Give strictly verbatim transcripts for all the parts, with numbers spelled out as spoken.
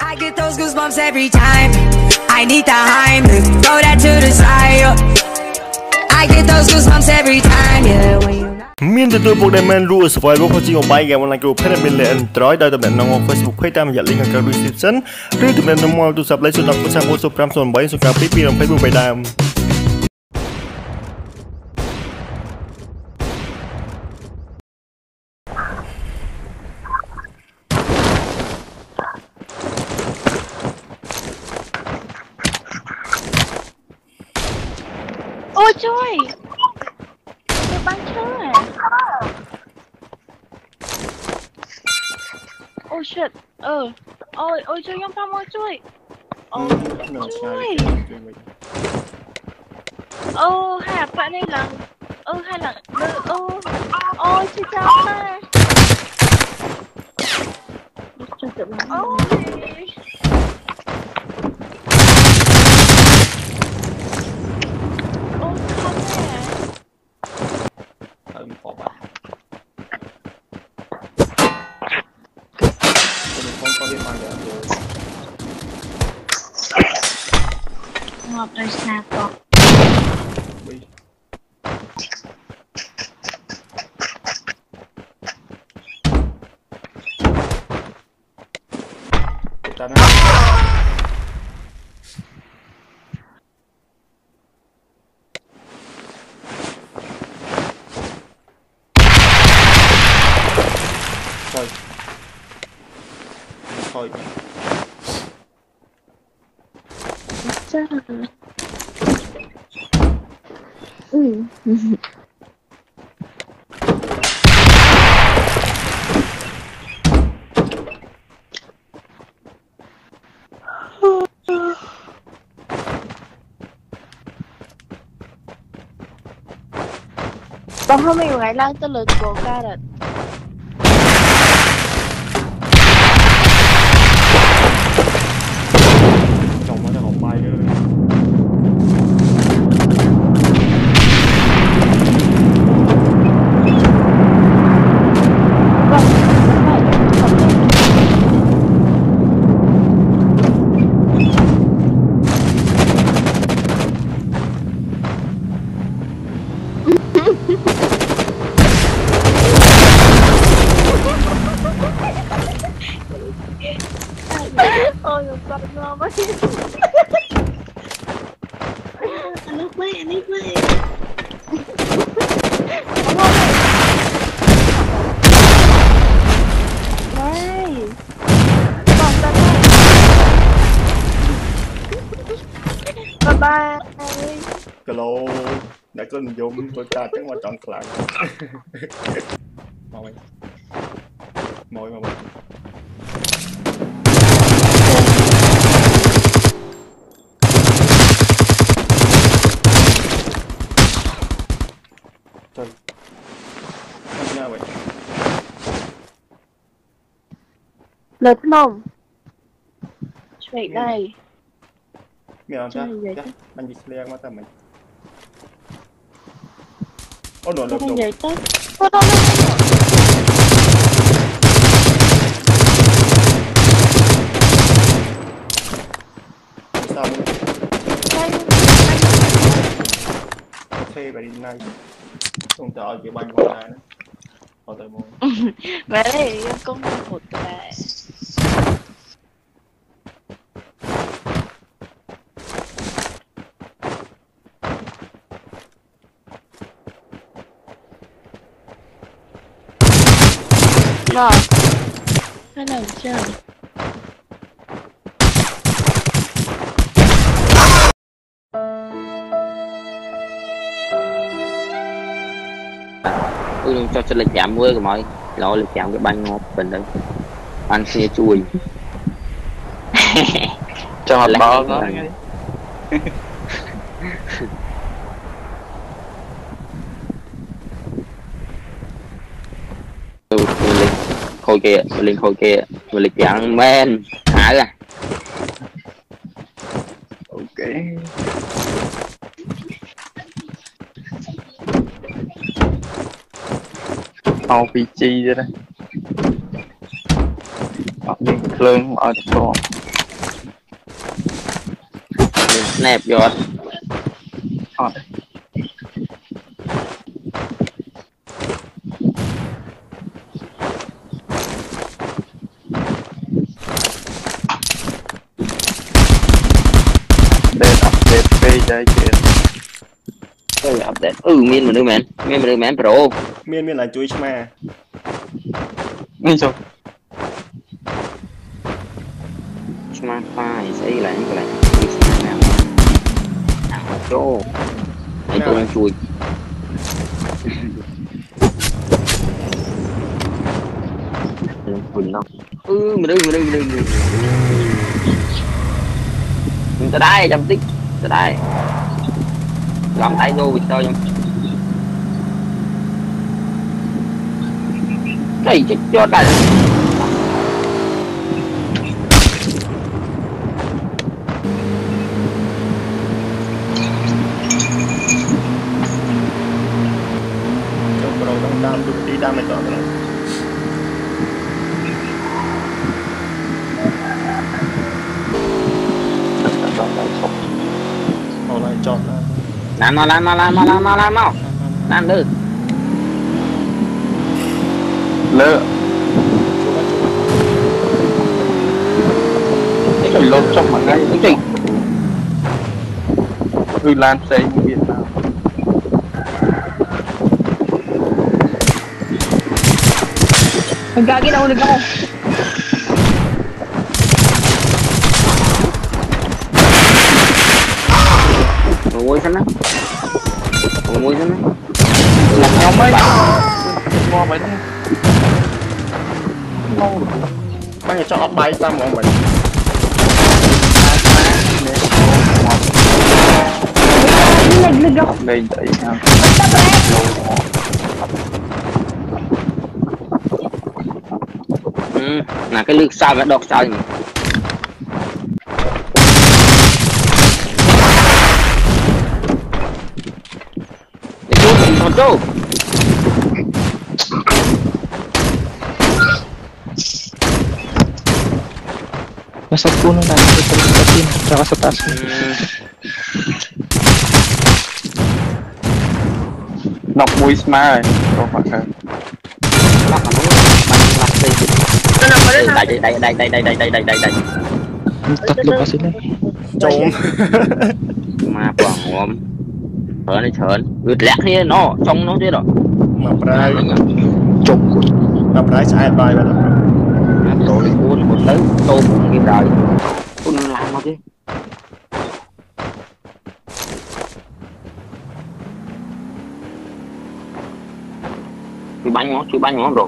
I get those goosebumps every time. I need the Heimlich, throw that to the side. I get those goosebumps every time, yeah. When you miền từ tôi buộc đại man rule survival của chị một bài game online của Pet Bin lên trói đôi tụi mình nông Facebook hay tam nhận link ở các description rồi tụi mình nông tụ sập lấy số đọc của sang của số pram số bảy số các pi trong Facebook bài đam. Ôi trời, tôi bắn chứ à. Oh shit, ờ, ôi, ôi trời, ông Phong ôi trời. Ôi trời. Ô, hai bạn này là, ơ, hai là, ơ, ôi trời trời mà. Ôi. Ngọt rồi xa con. Thôi thôi Chắc là ừ. Còn không mình gái lang tới lượt của ca rồi. Ôi con ngon quá. Anh nước mấy, anh nước mấy. Đây. Còn tên đây. Bye bye. Hello, đã có mình dùng tôi ta chắc mà chọn lại. Mời mời mời Trời. Không nha vậy. Lật mông. Chuyện này. Mẹ làm sao? Dạ, anh đi xe mà tầm mình. Ô đồ đồ đồ. Vậy tới. Ô đồ đồ. Sao? Thuê bà đi ngay. Không chờ chị banh qua này nữa. Thôi tới môn. Vậy thì con một cái. Rồi. Hai lần chưa? Ừ, cho cho lịch giảm với mọi lo lịch giảm cái banh ngọt bình đây banh xe chui cho hợp bò nó khôi kia lên khôi kia lịch giảm men hả ra ok rờ pê giê vậy đây. Ở bên lưng ở chỗ nẹp giọt Ờ. Để update page đây kìa. Ôi, update ừ miên mà đưa mẹ miên mà đưa mẹ pro miên miên là chuối mà Đi rồi. smart file xây lại cái này nào nào chỗ cái chỗ đang chui quỳnh đâu ừ mà đưa mà đưa mà đưa mình tới đây chăm tích tới đây làm tay vô Victor không cái chết cho đây đam đi đam này chọn rồi họ lại chọn làm mau làm mau làm mau làm mau làm mau làm được Lỡ. Cái lột trong mặt ngay cái gì ừ lan xây như Việt Nam Đừng cái đâu đừng có ngồi xem nó ngồi xem nó làm nhau mấy ngon vậy đúng ngon bác cho ốc bay ta mọi mình đừng có đây vậy ha ừ là cái lược sao phải đọc sao nhỉ để chú mình còn chú Nasa puno na ito sa patin, tsaka sa taas. Nọc mũi smart rồi không phải không lắc nó lắc đây đây đây đây đây đây đây đây đây đây Tatlo pa sila. trộm mà quảng ngóm thở này thở ướt lẹt thế nó trong nó thế đó mà prai Chok ko. mà prai sai bài vậy đó đồ đi cuốn một tới tôm cũng kim rồi cuốn làm mà chứ chú bánh ngón chú bánh ngón rồi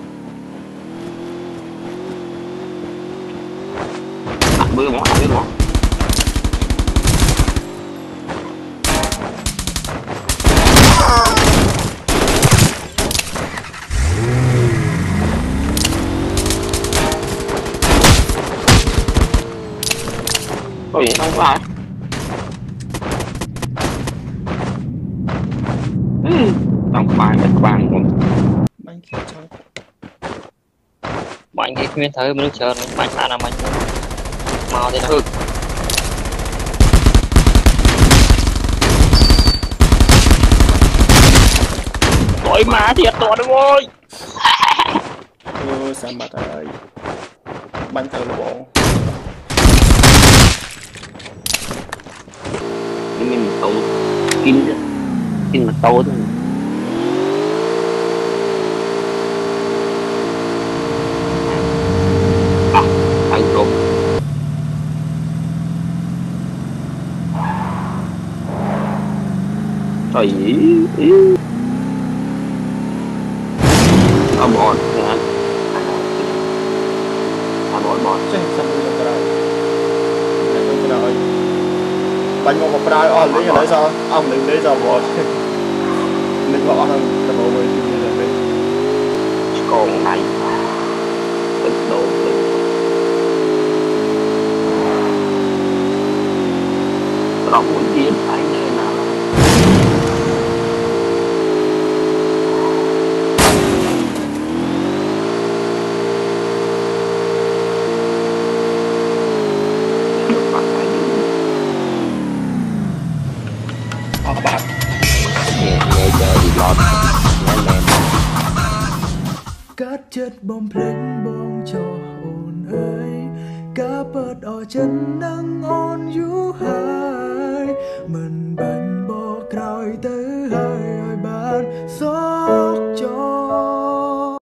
đặt bữa ngón đặt bữa ngón có gì không có ai không có bài các bạn cũng bánh kia trong Bạn cái nguyên thơ mình chờ mình mạnh là làm mạnh. Mau thế nào. Tội má thiệt tội đúng ơi. ôi sao mặt ơi bánh thơ là bộ mình tàu kinh kinh mà tàu thôi à ăn rồi trời ý ở bọn à bọn bọn chứ sao đi được rồi được rồi bánh ngon một prai on lấy ở sao ông đừng lấy sao bỏ đừng bỏ hơn tập bộ mình như là đây còn này tích độ đó muốn gì phải như nào ឡតមែនមែនកាត់ចិត្តបំភ្លេចបងចោះអូនអើយការពិតអស់ចិត្តនឹងអូនយូរហើយមិន